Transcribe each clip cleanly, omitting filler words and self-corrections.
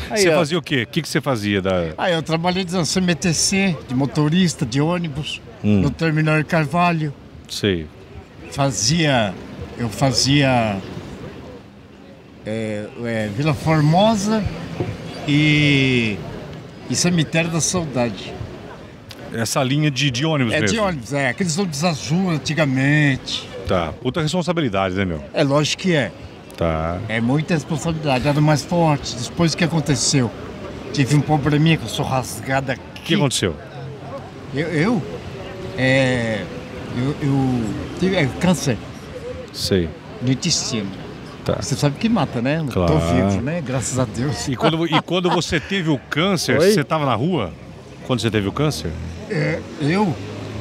Aí, Você ó. fazia o quê? O que você fazia? Eu trabalhei na CMTC, de motorista, de ônibus, no Terminal Carvalho. Sei. Eu fazia Vila Formosa e Cemitério da Saudade. Essa linha de ônibus mesmo. De ônibus, aqueles ônibus azul antigamente. Tá. Puta responsabilidade, né, meu? É lógico que é. Tá. É muita responsabilidade, era mais forte. Depois o que aconteceu? Tive um probleminha que eu sou rasgada aqui. O que aconteceu? Eu tive câncer Sei. no intestino. Tá. Você sabe que mata, né? Eu Claro. tô vivo, né? Graças a Deus. E quando você teve o câncer, Oi? você estava na rua? Quando você teve o câncer? Eu?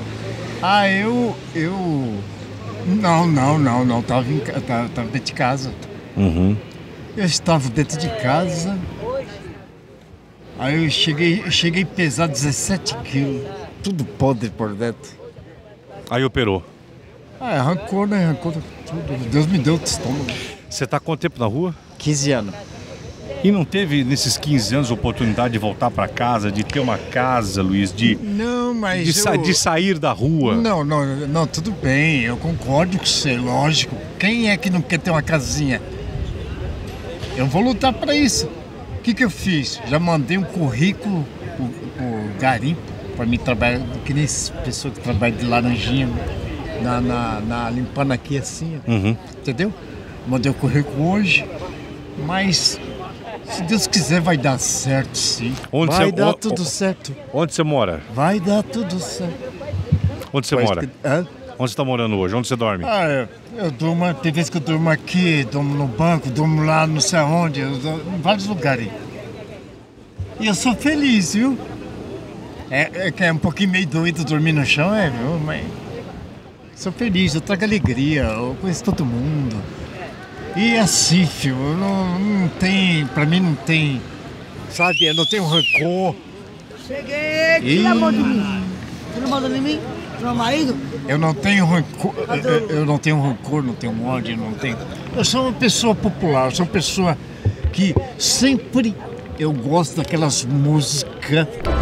Não. Tava dentro de casa. Uhum. Eu estava dentro de casa. Aí eu cheguei a pesar 17 quilos. Tudo podre por dentro. Aí operou. Arrancou, né? Arrancou tudo. Deus me deu o estômago. Você tá há quanto tempo na rua? 15 anos. E não teve, nesses 15 anos, oportunidade de voltar para casa, de ter uma casa, Luiz, Não, mas de sair da rua? Não, tudo bem. Eu concordo com você, lógico. Quem é que não quer ter uma casinha? Eu vou lutar para isso. O que eu fiz? Já mandei um currículo pro garimpo para mim trabalhar, que nem essas pessoas que trabalham de laranjinha, limpando aqui assim, Uhum. entendeu? Mandei o currículo hoje, mas se Deus quiser vai dar certo, sim. Vai dar tudo certo. Onde você mora? Vai dar tudo certo. Onde você mora? Hã? Onde você tá morando hoje? Onde você dorme? Eu durmo, tem vezes que eu durmo aqui, durmo no banco, durmo lá não sei aonde, em vários lugares. E eu sou feliz, viu? É um pouquinho meio doido dormir no chão, viu? Mas sou feliz, eu trago alegria, eu conheço todo mundo. E assim, filho, não tem, pra mim não tem, sabe, eu não tenho rancor. Cheguei, tira a mão de mim. Tira a mão de mim, meu marido. Eu não tenho rancor, eu não tenho rancor, não tenho ódio, não tenho. Eu sou uma pessoa popular, eu sou uma pessoa que sempre eu gosto daquelas músicas